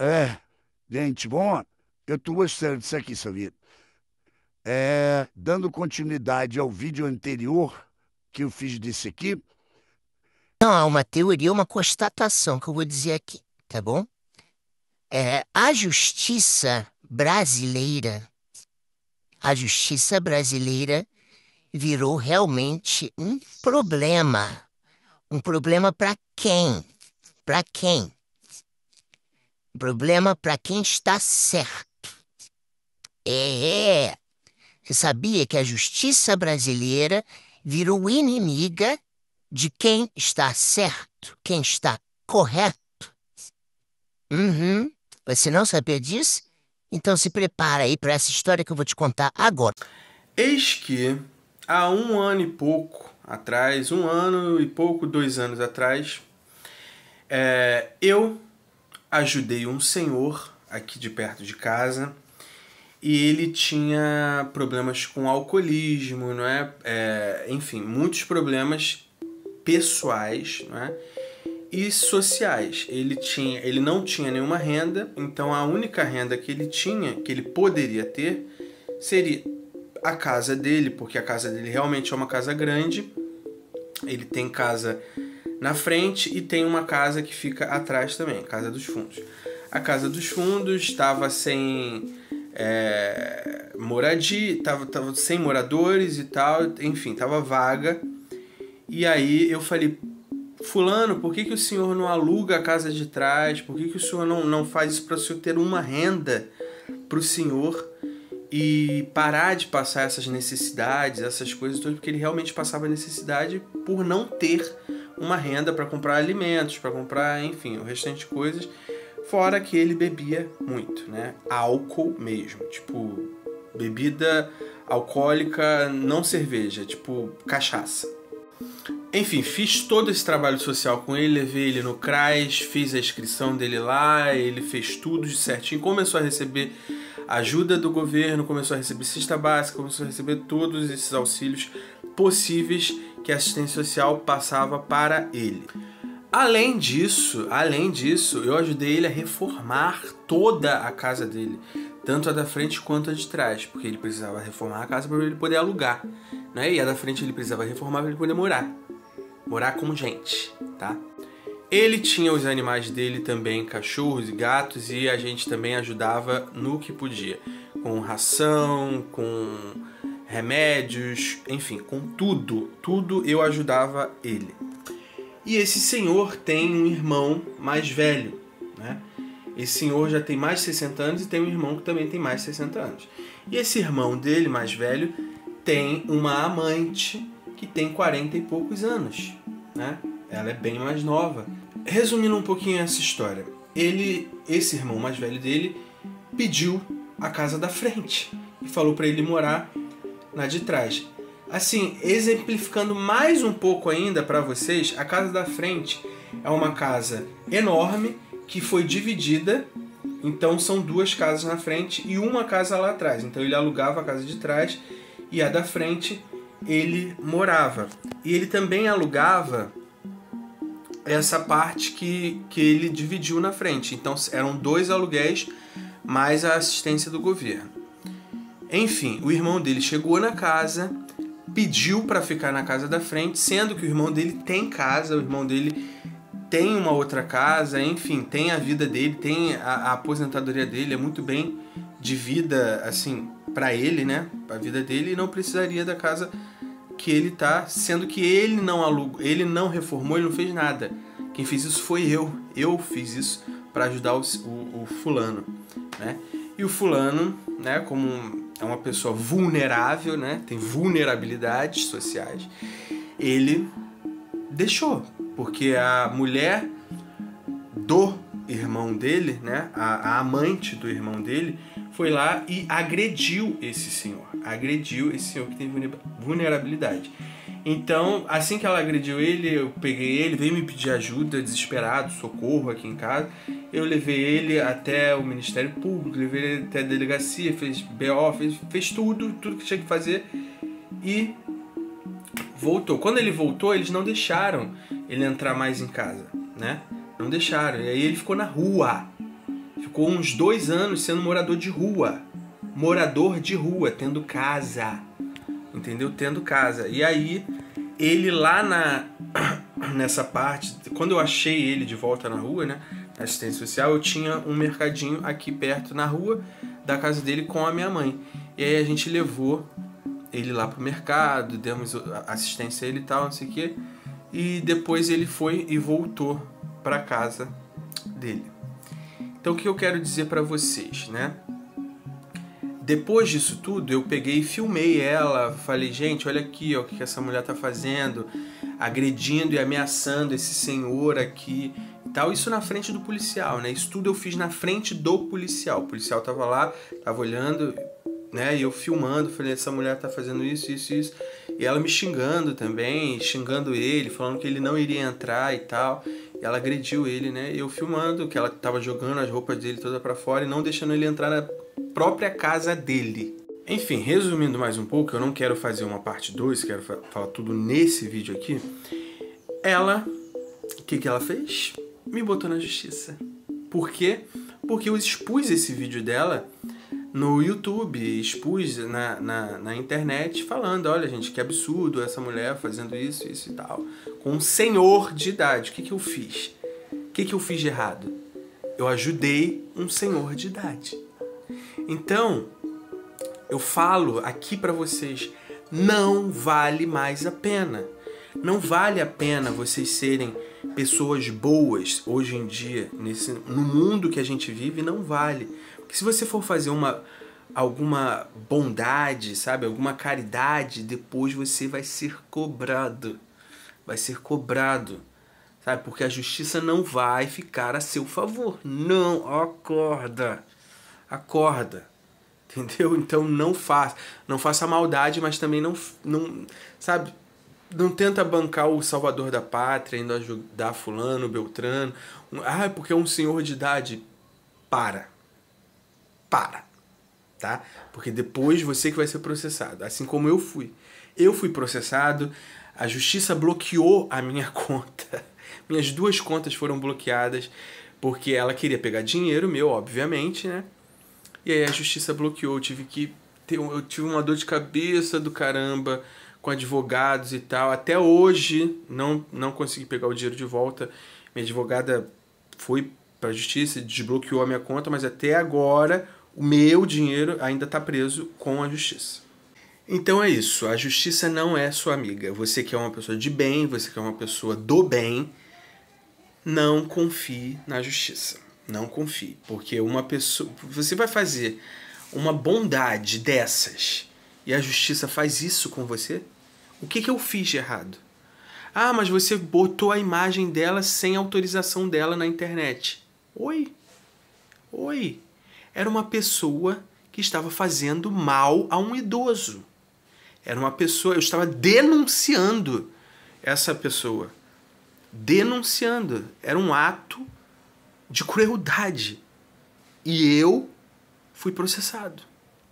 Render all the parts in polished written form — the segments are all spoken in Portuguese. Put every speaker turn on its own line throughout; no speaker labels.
É, gente, bom, eu tô gostando disso aqui, sabia? Dando continuidade ao vídeo anterior que eu fiz desse aqui.
Não, é uma teoria, uma constatação que eu vou dizer aqui, tá bom? A justiça brasileira, a justiça brasileira virou realmente um problema. Um problema para quem? Para quem? Um problema para quem está certo. É. Você sabia que a justiça brasileira virou inimiga de quem está certo, quem está correto? Uhum. Você não sabia disso? Então se prepara aí para essa história que eu vou te contar agora.
Eis que há um ano e pouco atrás, um ano e pouco, 2 anos atrás, eu ajudei um senhor aqui de perto de casa e ele tinha problemas com alcoolismo, não é? Enfim, muitos problemas pessoais, não é? E sociais. Ele não tinha nenhuma renda, então a única renda que ele tinha, que ele poderia ter, seria a casa dele, porque a casa dele realmente é uma casa grande. Ele tem casa na frente e tem uma casa que fica atrás também, a Casa dos Fundos. A Casa dos Fundos estava sem moradia, estava sem moradores e tal, enfim, estava vaga. E aí eu falei, fulano, por que o senhor não aluga a casa de trás? Por que o senhor não faz isso para o senhor ter uma renda para o senhor e parar de passar essas necessidades, essas coisas todas, porque ele realmente passava necessidade por não ter uma renda para comprar alimentos, para comprar, enfim, o restante de coisas, fora que ele bebia muito, né? Álcool mesmo, tipo, bebida alcoólica, não cerveja, tipo, cachaça. Enfim, fiz todo esse trabalho social com ele, levei ele no CRAS, fiz a inscrição dele lá, ele fez tudo de certinho, começou a receber ajuda do governo, começou a receber cesta básica, começou a receber todos esses auxílios possíveis que a assistência social passava para ele. Além disso, eu ajudei ele a reformar toda a casa dele, tanto a da frente quanto a de trás, porque ele precisava reformar a casa para ele poder alugar, né? E a da frente ele precisava reformar para ele poder morar com gente, tá? Ele tinha os animais dele também, cachorros e gatos, e a gente também ajudava no que podia, com ração, com remédios, enfim, com tudo eu ajudava ele. E esse senhor tem um irmão mais velho, né? Esse senhor já tem mais de 60 anos e tem um irmão que também tem mais de 60 anos. E esse irmão dele, mais velho, tem uma amante que tem 40 e poucos anos, né? Ela é bem mais nova. Resumindo um pouquinho essa história, esse irmão mais velho dele, pediu a casa da frente e falou para ele morar na de trás. Assim, exemplificando mais um pouco ainda para vocês, a casa da frente é uma casa enorme que foi dividida, então são duas casas na frente e uma casa lá atrás. Então ele alugava a casa de trás e a da frente ele morava. E ele também alugava essa parte que ele dividiu na frente. Então eram 2 aluguéis mais a assistência do governo. Enfim, o irmão dele chegou na casa, pediu para ficar na casa da frente, sendo que o irmão dele tem casa, o irmão dele tem uma outra casa, enfim, tem a vida dele, tem a aposentadoria dele, é muito bem de vida, assim, para ele, né? Para a vida dele, e não precisaria da casa que ele tá, sendo que ele não alugou, ele não reformou, ele não fez nada. Quem fez isso foi eu. Eu fiz isso para ajudar o fulano, né? E o fulano, né, como é uma pessoa vulnerável, né, tem vulnerabilidades sociais, ele deixou, porque a mulher do irmão dele, né, a amante do irmão dele, foi lá e agrediu esse senhor que tem vulnerabilidade. Então, assim que ela agrediu ele, eu peguei ele, veio me pedir ajuda, desesperado, socorro aqui em casa. Eu levei ele até o Ministério Público, levei ele até a delegacia, fez BO, fez tudo que tinha que fazer e voltou. Quando ele voltou, eles não deixaram ele entrar mais em casa, né? Não deixaram. E aí ele ficou na rua. Ficou uns 2 anos sendo morador de rua. Morador de rua, tendo casa. Entendeu? Tendo casa. E aí, ele lá nessa parte, quando eu achei ele de volta na rua, né? Na assistência social, eu tinha um mercadinho aqui perto na rua da casa dele com a minha mãe. E aí a gente levou ele lá pro mercado, demos assistência a ele e tal, não sei o quê. E depois ele foi e voltou pra casa dele. Então o que eu quero dizer pra vocês, né? Depois disso tudo, eu peguei e filmei ela, falei, gente, olha aqui, ó, o que essa mulher tá fazendo, agredindo e ameaçando esse senhor aqui e tal, isso na frente do policial, né? Isso tudo eu fiz na frente do policial. O policial tava lá, tava olhando, né? E eu filmando, falei, essa mulher tá fazendo isso, isso, isso. E ela me xingando também, xingando ele, falando que ele não iria entrar e tal. E ela agrediu ele, né? E eu filmando que ela tava jogando as roupas dele toda pra fora e não deixando ele entrar na própria casa dele. Enfim, resumindo mais um pouco, eu não quero fazer uma parte 2, quero falar tudo nesse vídeo aqui. Ela, o que ela fez? Me botou na justiça. Por quê? Porque eu expus esse vídeo dela no YouTube, expus na internet falando, olha gente, que absurdo essa mulher fazendo isso, isso e tal. Com um senhor de idade. O que eu fiz? O que eu fiz de errado? Eu ajudei um senhor de idade. Então, eu falo aqui pra vocês, não vale mais a pena. Não vale a pena vocês serem pessoas boas hoje em dia, no mundo que a gente vive, não vale. Porque se você for fazer alguma bondade, sabe, alguma caridade, depois você vai ser cobrado. Vai ser cobrado, sabe? Porque a justiça não vai ficar a seu favor. Não, acorda. Acorda. Entendeu? Então não faça maldade, mas também não, sabe? Não tenta bancar o salvador da pátria, indo ajudar fulano, beltrano. Porque é um senhor de idade. Para, tá? Porque depois você que vai ser processado, assim como eu fui. Eu fui processado, a justiça bloqueou a minha conta. Minhas 2 contas foram bloqueadas, porque ela queria pegar dinheiro meu, obviamente, né? E aí a justiça bloqueou, eu tive uma dor de cabeça do caramba com advogados e tal. Até hoje não consegui pegar o dinheiro de volta. Minha advogada foi pra justiça, desbloqueou a minha conta, mas até agora o meu dinheiro ainda está preso com a justiça. Então é isso, a justiça não é sua amiga. Você que é uma pessoa de bem, você que é uma pessoa do bem, não confie na justiça. Não confie, porque uma pessoa, você vai fazer uma bondade dessas e a justiça faz isso com você? O que eu fiz de errado? Mas você botou a imagem dela sem autorização dela na internet. Oi? Era uma pessoa que estava fazendo mal a um idoso. Era uma pessoa, eu estava denunciando essa pessoa. Denunciando. Era um ato de crueldade. E eu fui processado.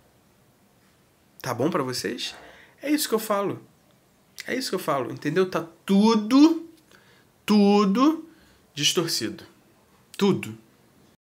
Tá bom pra vocês? É isso que eu falo. É isso que eu falo, entendeu? Tá tudo distorcido. Tudo.